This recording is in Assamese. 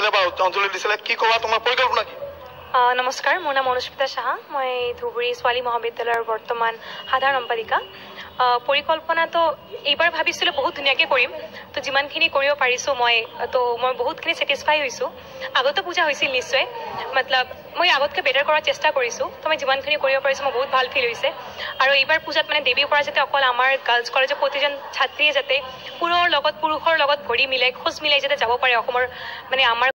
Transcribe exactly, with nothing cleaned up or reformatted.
দিছিলে বা অঞ্জলি দিছিলে কি ক'বা তোমাৰ পৰিকল্পনা কি নমস্কাৰ মোৰ নাম অনুষ্মিতা সাহা মই ধুবুৰী ছোৱালী মহাবিদ্যালয়ৰ বৰ্তমান সাধাৰণ সম্পাদিকা পৰিকল্পনাটো এইবাৰ ভাবিছিলোঁ বহুত ধুনীয়াকৈ কৰিম তো যিমানখিনি কৰিব পাৰিছোঁ মই তো মই বহুতখিনি ছেটিছফাই হৈছোঁ আগতো পূজা হৈছিল নিশ্চয় মতলব মই আগতকৈ বেটাৰ কৰাৰ চেষ্টা কৰিছোঁ তো মই যিমানখিনি কৰিব পাৰিছোঁ মই বহুত ভাল ফিল হৈছে আৰু এইবাৰ পূজাত মানে দেৱীৰ পৰা যাতে অকল আমাৰ গাৰ্লছ কলেজৰ প্ৰতিজন ছাত্ৰীয়ে যাতে পুৰুষৰ লগত পুৰুষৰ লগত ভৰি মিলাই খোজ মিলাই যাতে যাব পাৰে অসমৰ মানে আমাৰ